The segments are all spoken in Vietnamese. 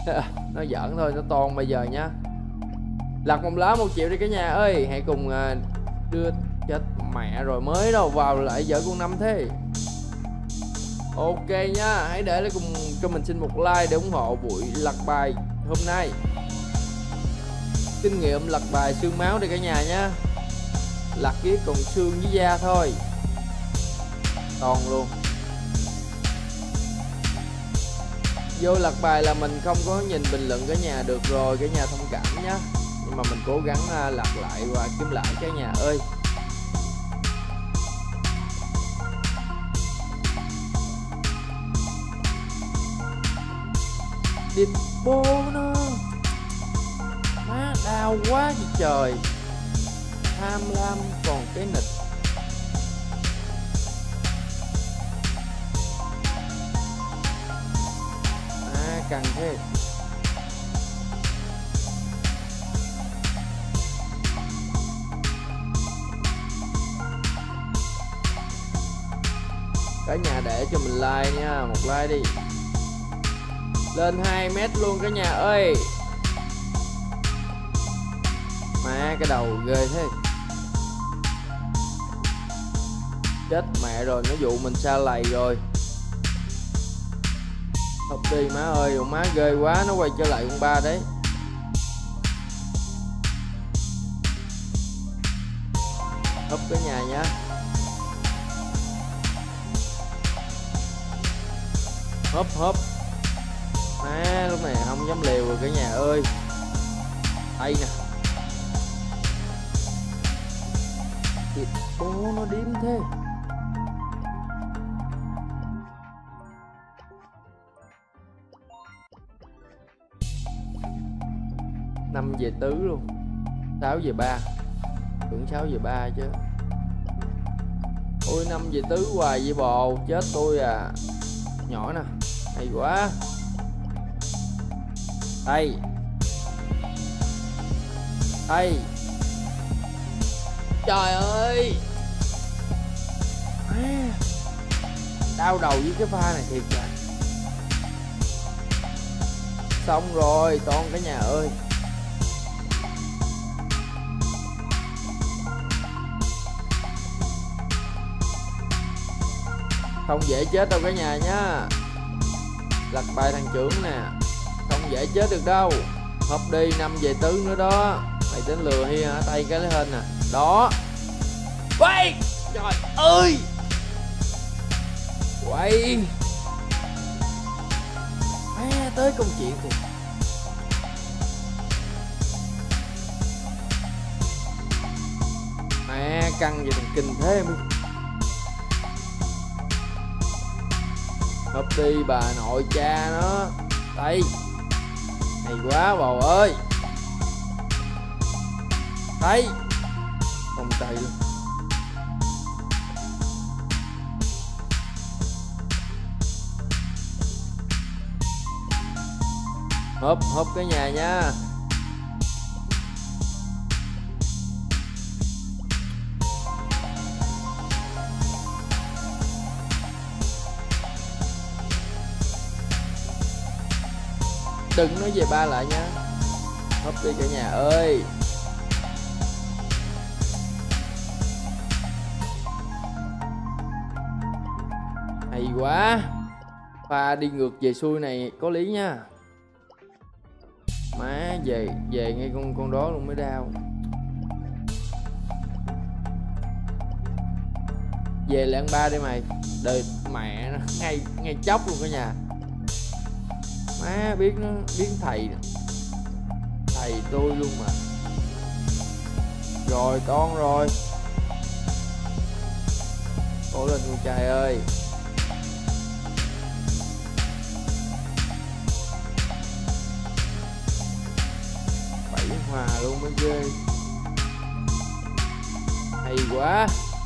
Nó giỡn thôi, nó toan bây giờ nhá. Lật một lá 1 triệu đi cả nhà ơi. Hãy cùng đưa. Chết mẹ rồi, mới đâu vào lại dở con 5 thế. Ok nhá, hãy để lại cùng cho mình xin một like để ủng hộ buổi lật bài hôm nay. Kinh nghiệm lật bài xương máu đi cả nhà nhá. Lật viết còn xương với da thôi. Toàn luôn. Vô lật bài là mình không có nhìn bình luận cả nhà được rồi, cả nhà thông cảm nhá. Nhưng mà mình cố gắng lật lại và kiếm lại cả nhà ơi. Địt bố nó. Má đau quá vậy trời. Tham lam còn cái nịch. Căng thế. Cả nhà để cho mình like nha, một like đi. Lên 2 mét luôn cả nhà ơi. Má cái đầu ghê thế. Chết mẹ rồi, nó dụ mình xa lầy rồi. Hộp đi má ơi, má ghê quá, nó quay trở lại con 3 đấy. Húp cả nhà nhá. Húp. Má lúc này không dám liều rồi cả nhà ơi. Đây nè. Thịt bố nó điếm thế. Năm về tứ luôn. 6 về 3. Tưởng 6 về 3 chứ. Ôi 5 về tứ hoài vậy bồ. Chết tôi à. Nhỏ nè. Hay quá. Đây. Đây. Trời ơi. Đau đầu với cái pha này thiệt là. Xong rồi toàn cả nhà ơi. Không dễ chết đâu cả nhà nhá. Lật bài thằng trưởng nè. Không dễ chết được đâu. Hộp đi 5 về tứ nữa đó. Mày tính lừa hi hả? Tay cái lấy hên nè. Đó. Quay. Trời ơi. Quay. Tới công chuyện kìa. Căng vậy thằng kinh thế em. Hộp đi bà nội cha nó. Đây. Hay quá bầu ơi. Đây. Không tay luôn. Hộp cái nhà nha. Đừng nói về 3 lại nha. Hấp đi cả nhà ơi. Hay quá. Pha đi ngược về xuôi này có lý nha. Má về ngay con đó luôn mới đau. Về lại ăn 3 đi mày. Đời mẹ nó ngay chóc luôn cả nhà. Má biết nó biến thầy tôi luôn mà. Rồi con rồi. Cố lên con trai ơi. Bảy hòa luôn mới ghê. Hay quá.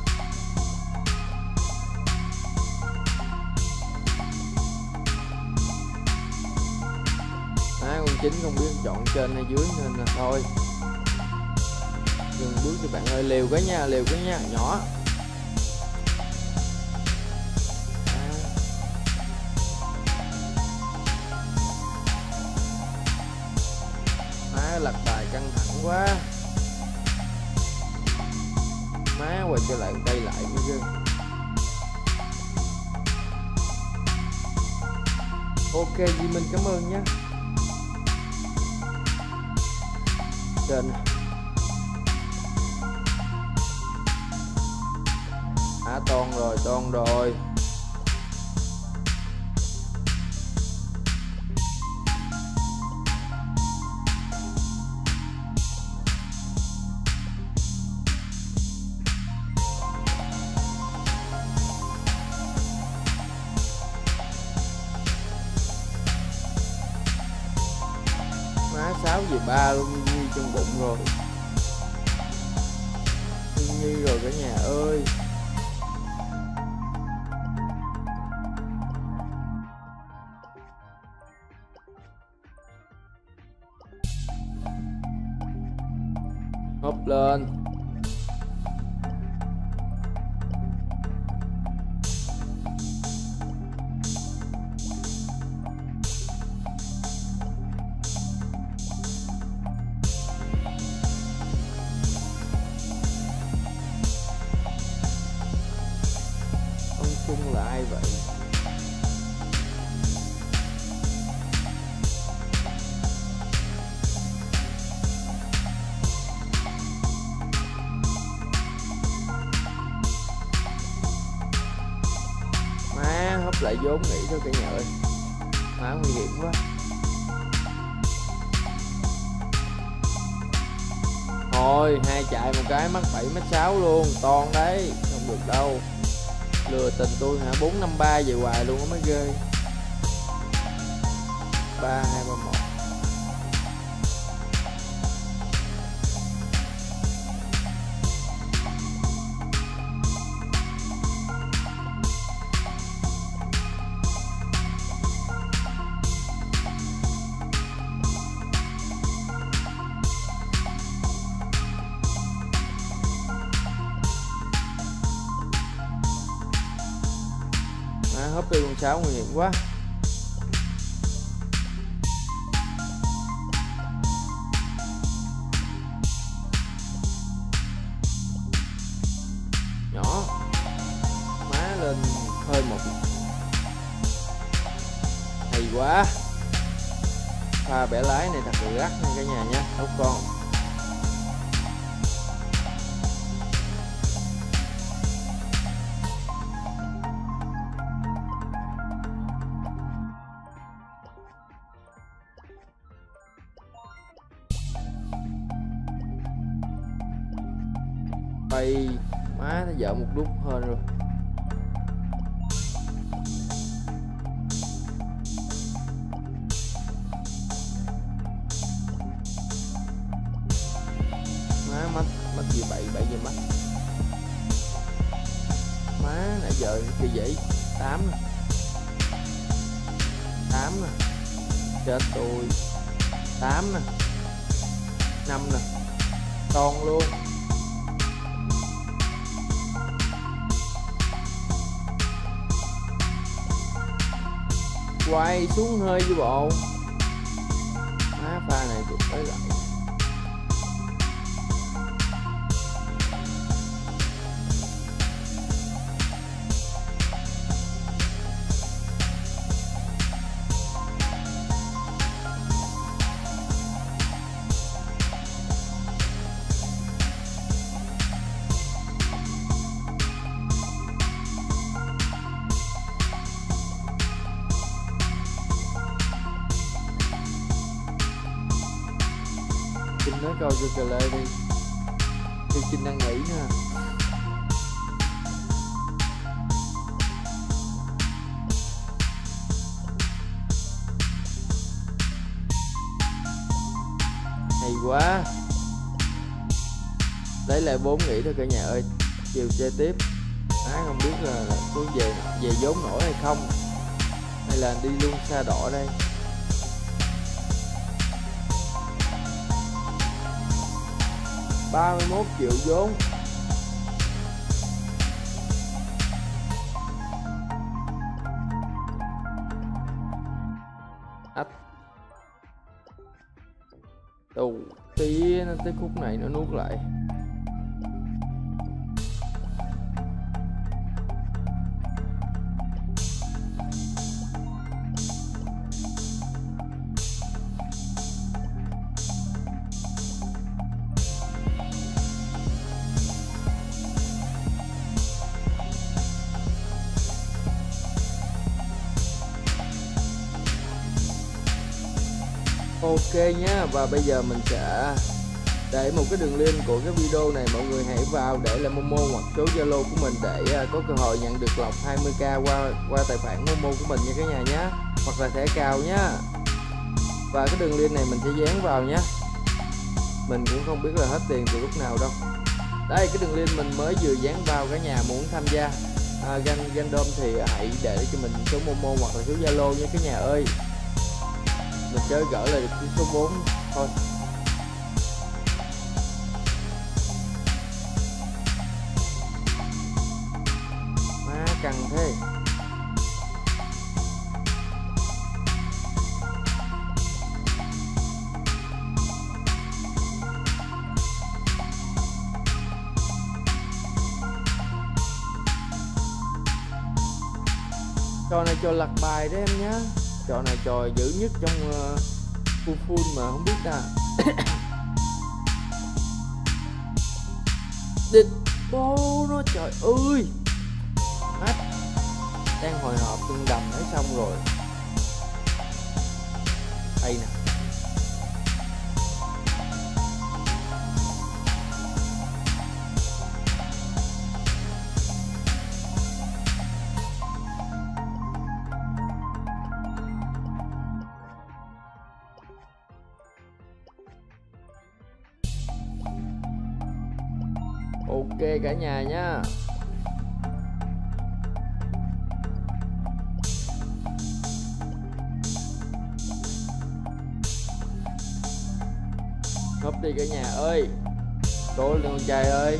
Con chính không biết chọn trên hay dưới nên là thôi. Dừng bước thì bạn ơi. Liều cái nha, nhỏ. lật bài căng thẳng quá. Má quay trở lại cây lại mới ghê. Ok Di Minh cảm ơn nhé. Trên toàn rồi. Má 6:03 luôn, Nhi trong bụng rồi. Nhi rồi cả nhà ơi. Hop lên. Ông Trung là ai vậy? Hấp lại vốn nghỉ thôi cả nhà ơi. Má nguy hiểm quá. Thôi hai chạy một cái mắc 7m6 luôn. Toan đấy, không được đâu. Lừa tình tôi hả? 453 về hoài luôn á mới ghê. 3 2 3 1. Hấp đi con 6 nguy hiểm quá. Nhỏ. Má lên hơi một. Hay quá. Pha bẻ lái này thật là gắt nha cả nhà nha. Đâu con. Bay má nó vợ một lúc hơn rồi. Má mắt gì bậy gì mắt. Má nãy giờ kia vậy. 8 nè. 8 nè. Chết tôi. 8 nè. 5 nè. Con luôn. Quay xuống hơi chứ bộ. Má pha này tụt tới lại. Trinh nói câu cho cờ lê đi. Thì Trinh đang nghỉ nha. Hay quá. Lấy lại 4 nghỉ thôi cả nhà ơi. Chiều chơi tiếp. Không biết là có về vốn nổi hay không, hay là đi luôn xa đỏ đây. $31 triệu vốn. Đầu tí nó tới khúc này nó nuốt lại. Ok nhá, và bây giờ mình sẽ để một cái đường link của cái video này, mọi người hãy vào để lại Momo hoặc số Zalo của mình để có cơ hội nhận được lọc 20k qua tài khoản Momo của mình nha cả nhà nhé, hoặc là thẻ cào nhá. Và cái đường link này mình sẽ dán vào nhé, mình cũng không biết là hết tiền từ lúc nào đâu. Đây, cái đường link mình mới vừa dán vào, cả nhà muốn tham gia Gandom thì hãy để cho mình số Momo hoặc là số Zalo nha cả nhà ơi. Mình chơi gỡ lại được số 4 thôi. Má căng thế. Trò này trò lật bài đấy em nhá. Trò này trò dữ nhất trong full mà không biết ta. Địch bố nó, trời ơi. Hết. Đang hồi hộp tương đầm ấy xong rồi. Đây nè. Ok cả nhà nhá. Húp đi cả nhà ơi. Cố lên con trai ơi.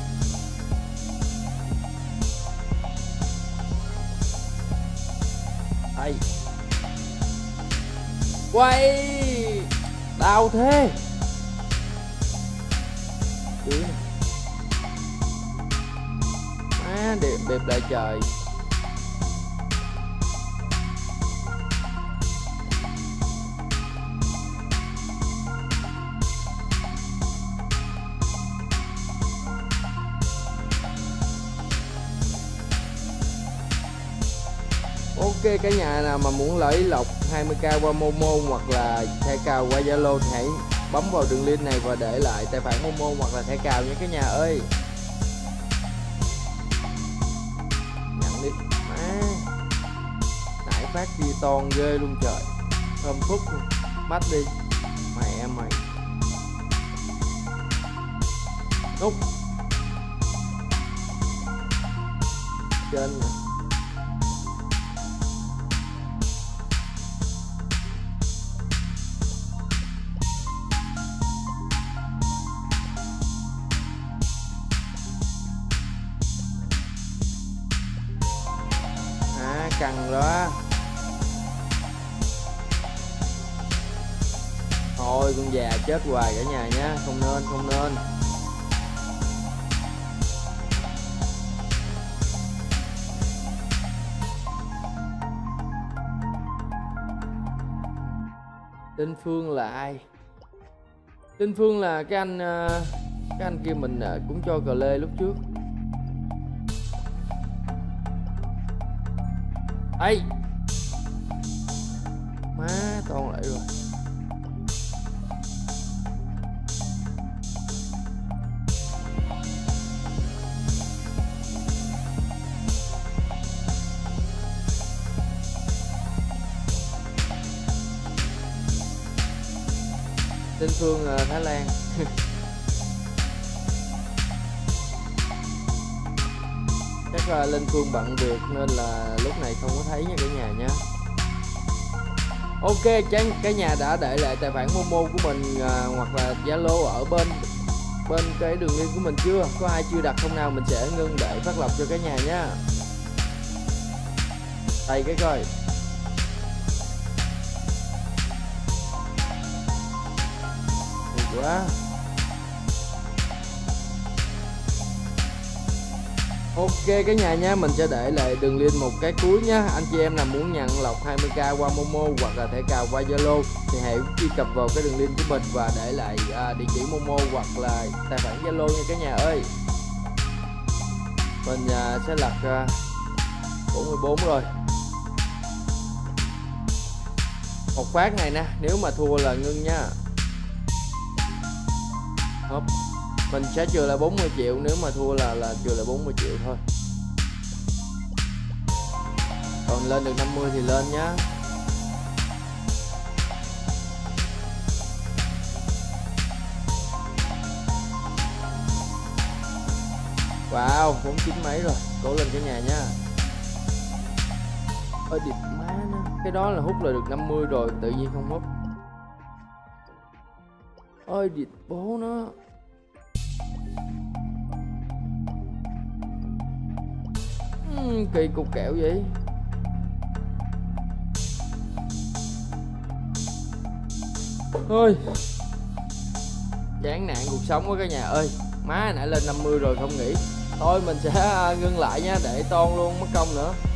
Hay. Quay. Đau thế. Dưới nè. Đẹp lại trời. Ok cả nhà nào mà muốn lấy lọc 20k qua Momo hoặc là thẻ cào qua Zalo thì hãy bấm vào đường link này và để lại tài khoản Momo hoặc là thẻ cào nha cả nhà ơi. Đi má, nãy phát ghi ton ghê luôn trời, thơm phức luôn. Bắt đi mẹ mày. Nút trên nè. Căng đó. Thôi con già chết hoài cả nhà nhá, không nên. Tên Phương là ai? Tên Phương là cái anh kia mình cũng cho cờ lê lúc trước. Ây má, toàn lại rồi. Tên Phương Thái Lan. Chắc là lên Phương bận việc nên là lúc này không có thấy nha cả nhà nha. Ok, cả nhà đã để lại tài khoản Momo của mình hoặc là Zalo ở bên cái đường link của mình chưa? Có ai chưa đặt không nào, mình sẽ ngưng để phát lộc cho cả nhà nhá. Đây cái coi. quá. Ok cả nhà nha, mình sẽ để lại đường link một cái cuối nhá. Anh chị em nào muốn nhận lọc 20k qua Momo hoặc là thẻ cào qua Zalo thì hãy truy cập vào cái đường link của mình và để lại địa chỉ Momo hoặc là tài khoản Zalo nha cả nhà ơi. Mình sẽ lật 44 rồi. Một phát này nè, nếu mà thua là ngưng nha. Hop. Mình sẽ trừ lại 40 triệu, nếu mà thua là trừ lại 40 triệu thôi. Còn lên được 50 thì lên nhá. Wow, 49 mấy rồi, cố lên cả nhà nha. Ôi địt má nó, cái đó là hút là được 50 rồi, tự nhiên không hút. Ôi địt bố nó. Kỳ cục kẹo vậy. Ôi chán nản cuộc sống quá cả nhà ơi. Má nãy lên 50 rồi không nghĩ. Thôi mình sẽ ngưng lại nha, để toan luôn mất công nữa.